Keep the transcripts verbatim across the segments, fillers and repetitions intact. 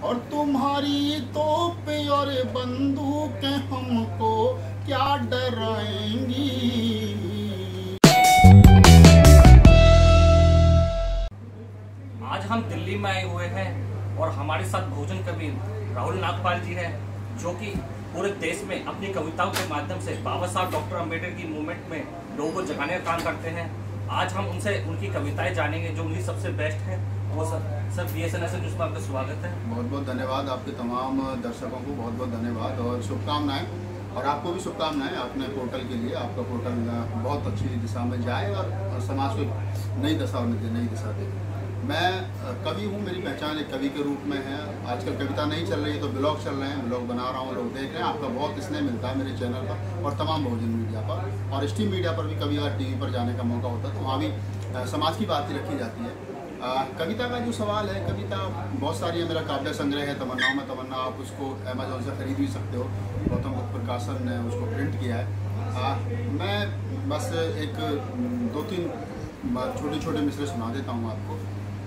और तुम्हारी तोप और बंदूकें हमको क्या डराएंगी। आज हम दिल्ली में आए हुए हैं और हमारे साथ बहुजन कवि राहुल नागपाल जी हैं, जो कि पूरे देश में अपनी कविताओं के माध्यम से बाबा साहब डॉक्टर अम्बेडकर की मूवमेंट में लोगों को जगाने का काम करते हैं। आज हम उनसे उनकी कविताएं जानेंगे जो उनकी सबसे बेस्ट है। वो sir sir B S N S news में आपका स्वागत है। बहुत बहुत धन्यवाद, आपके तमाम दर्शकों को बहुत बहुत धन्यवाद और शुभकामनाएं, और आपको भी शुभकामनाएं अपने पोर्टल के लिए। आपका पोर्टल बहुत अच्छी दिशा में जाए और समाज को नई दिशा और नई दिशा दे। मैं कवि हूँ, मेरी पहचान एक कवि के रूप में है। आजकल कविता नहीं चल रही है तो ब्लॉग चल रहे हैं, ब्लॉग बना रहा हूँ, लोग देख रहे हैं। आपका बहुत स्नेह मिलता है मेरे चैनल पर और तमाम बहुजन मीडिया पर, और स्ट्रीम मीडिया पर भी कभी अगर टीवी पर जाने का मौका होता है तो वहाँ भी समाज की बात ही रखी जाती है। आ, कविता का जो सवाल है, कविता बहुत सारी है। मेरा काव्य संग्रह है तमन्नाओं में तमन्ना, आप उसको अमेजोन से खरीद भी सकते हो। गौतम बुद्ध प्रकाशन ने उसको प्रिंट किया है। आ, मैं बस एक दो तीन छोटे छोटे मिसरे सुना देता हूँ आपको।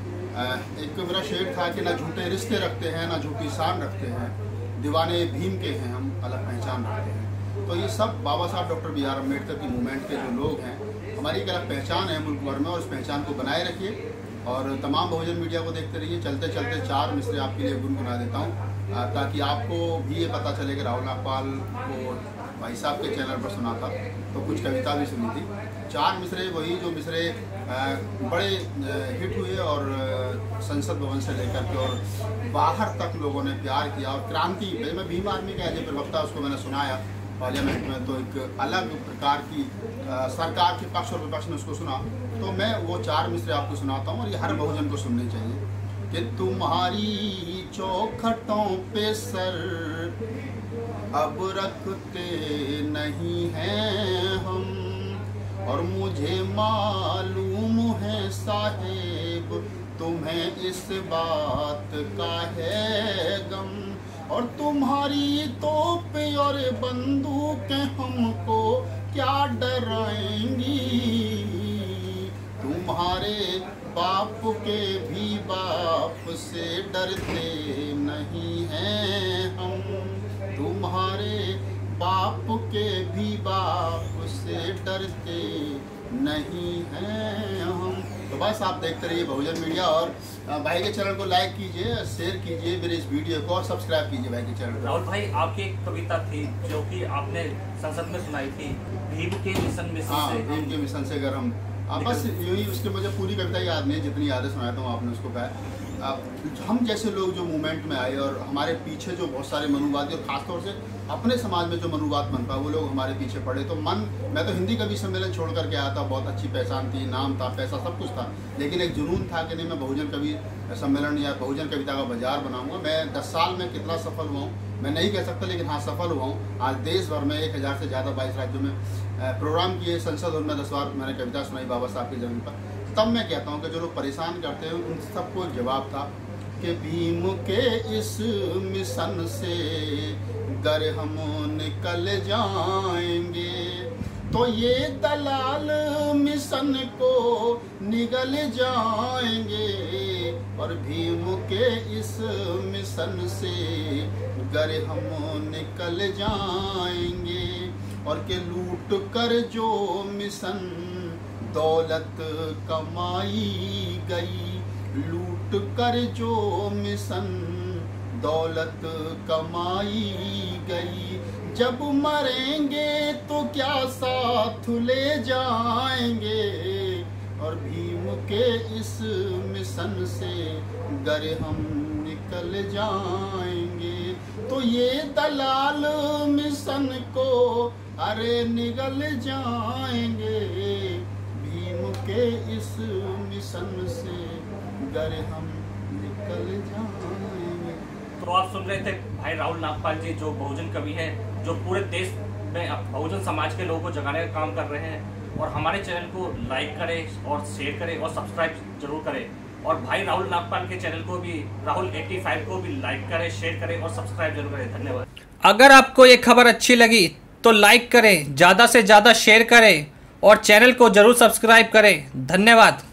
एक मेरा शेर था कि ना झूठे रिश्ते रखते हैं, ना झूठी शान रखते हैं, दीवाने भीम के हैं हम, अलग पहचान रखते हैं। तो ये सब बाबा साहब डॉक्टर बी आर अम्बेडकर की मूवमेंट के जो लोग हैं, हमारी एक अलग पहचान है मुल्क भर में, और उस पहचान को बनाए रखिए और तमाम बहुजन मीडिया को देखते रहिए। चलते चलते चार मिसरे आपके लिए गुनगुना देता हूँ ताकि आपको भी ये पता चले कि राहुल नागपाल को भाई साहब के चैनल पर सुना था तो कुछ कविता भी सुनी थी। चार मिसरे वही जो मिसरे बड़े हिट हुए और संसद भवन से लेकर के और बाहर तक लोगों ने प्यार किया, और क्रांति मैं भीम आर्मी का एज ए प्रवक्ता उसको मैंने सुनाया पार्लियामेंट में, तो एक अलग प्रकार की सरकार के पक्ष और विपक्ष ने उसको सुना। तो मैं वो चार मिसरे आपको सुनाता हूँ और ये हर बहुजन को सुननी चाहिए कि तुम्हारी चौखटों पे सर अब रखते नहीं हैं हम, और मुझे मालूम है साहेब तुम्हें इस बात का है गम, और तुम्हारी तोप और बंदूकें हमको क्या डराएंगी। तुम्हारे बाप के भी बाप से डरते नहीं हैं हम, तुम्हारे बाप के भी बाप से डरते नहीं हैं हम। तो बस आप देखते रहिए बहुजन मीडिया, और भाई के चैनल को लाइक कीजिए, शेयर कीजिए मेरे इस वीडियो को, और सब्सक्राइब कीजिए भाई के चैनल को। राहुल भाई, आपकी एक कविता थी जो कि आपने संसद में सुनाई थी, भीम के मिशन में। हाँ, भीम के मिशन से अगर हम आ, बस यूँ ही, उसके मुझे पूरी कविता याद नहीं है, जितनी यादें सुनाया था आपने उसको कहा। हम जैसे लोग जो मूवमेंट में आए और हमारे पीछे जो बहुत सारे मनुवादी, और खासतौर से अपने समाज में जो मनुवाद बनता है, वो लोग हमारे पीछे पड़े। तो मन मैं तो हिंदी कवि सम्मेलन छोड़ करके आया था, बहुत अच्छी पहचान थी, नाम था, पैसा सब कुछ था, लेकिन एक जुनून था कि नहीं मैं बहुजन कवि सम्मेलन या बहुजन कविता का बाजार बनाऊंगा। मैं दस साल में कितना सफल हुआ हूँ मैं नहीं कह सकता, लेकिन हाँ सफल हुआ हूँ। आज देश भर में एक हज़ार से ज़्यादा बाईस राज्यों में प्रोग्राम किए, संसद भवन में दस बार मैंने कविता सुनाई बाबा साहब की जमीन पर। तब मैं कहता हूँ कि जो लोग परेशान करते हैं उन सबको एक जवाब था कि भीम के इस मिशन से गर हम निकल जाएंगे तो ये दलाल मिशन को निगल जाएंगे, और भीम के इस मिशन से गर हम निकल जाएंगे, और के लूट कर जो मिशन दौलत कमाई गई, लूट कर जो मिशन दौलत कमाई गई, जब मरेंगे तो क्या साथ ले जाएंगे, और भीम के इस मिशन से गर हम निकल जाएंगे तो ये दलाल मिशन को अरे निगल जाएंगे, भीम के इस मिशन से गर हम निकल जाएंगे। तो आप सुन रहे थे भाई राहुल नागपाल जी, जो बहुजन कवि हैं, जो पूरे देश में बहुजन समाज के लोगों को जगाने का काम कर रहे हैं। और हमारे चैनल को लाइक करें और शेयर करें और सब्सक्राइब जरूर करें। और भाई राहुल नागपाल के चैनल को भी, राहुल पचासी को भी लाइक करें, शेयर करें और सब्सक्राइब जरूर करें। धन्यवाद। अगर आपको ये खबर अच्छी लगी तो लाइक करें, ज़्यादा से ज़्यादा शेयर करें और चैनल को जरूर सब्सक्राइब करें। धन्यवाद।